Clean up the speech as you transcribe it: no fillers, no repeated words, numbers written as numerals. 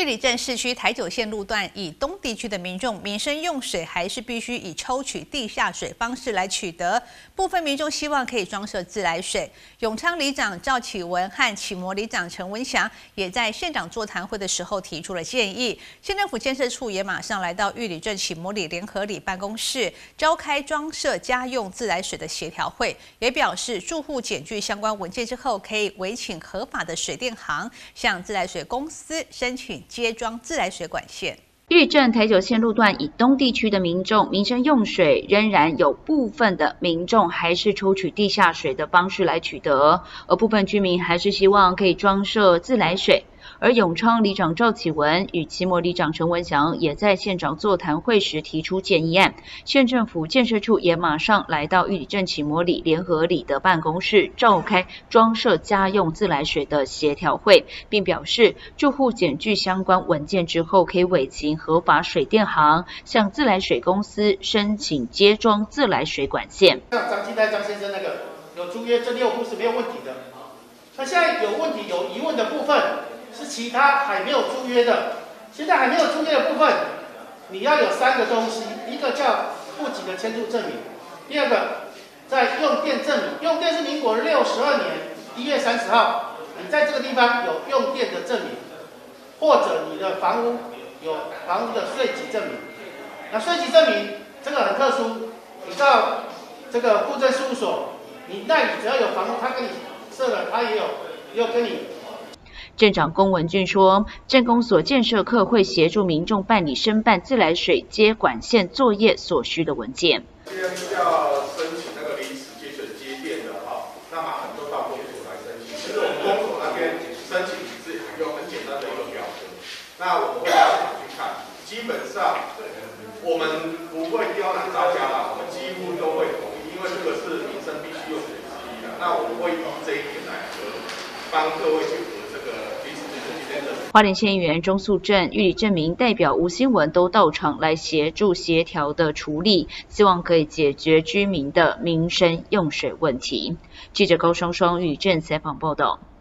玉里镇市区台九线路段以东地区的民众民生用水还是必须以抽取地下水方式来取得，部分民众希望可以装设自来水。永昌里长赵启文和启摩里长陈文祥也在县长座谈会的时候提出了建议，县政府建设处也马上来到玉里镇启摩里联合里办公室召开装设家用自来水的协调会，也表示住户检具相关文件之后，可以委请合法的水电行向自来水公司申请接装自来水管线。 玉里镇台九线路段以东地区的民众民生用水，仍然有部分的民众还是抽取地下水的方式来取得，而部分居民还是希望可以装设自来水。而永昌里长赵启文与奇摩里长陈文祥也在县长座谈会时提出建议案，县政府建设处也马上来到玉里镇奇摩里联合里的办公室召开装设家用自来水的协调会，并表示住户检具相关文件之后，可以委请合法水电行向自来水公司申请接装自来水管线。 像张金泰张先生那个有租约，这6户是没有问题的。那现在有问题有疑问的部分，是其他还没有租约的。现在还没有租约的部分，你要有3个东西，一个叫户籍的迁出证明，第二个在用电证明，用电是民国62年1月30号，你在这个地方有用电的证明，或者你的房屋有房屋的税籍证明。那税籍证明这个很特殊，你到这个户政事务所，你那里只要有房屋，他跟你设了，他也有跟你。 镇长龚文俊说，镇公所建设课会协助民众办理申办自来水接管线作业所需的文件。 今天要申请那个临时接水接电的哈，那麻烦都到公所来申请。其实我们公所那边申请是有很简单的一个表格，那我们会到现场去看，基本上我们不会刁难大家啦，我们几乎都会同意，因为这个是民生必须用水之一的。那我们会依这一点来帮各位去核这个临时接水接电的。 花莲县议员钟素正、玉里镇民代表吴新文都到场来协助协调的处理，希望可以解决居民的民生用水问题。记者高双双玉里镇采访报道。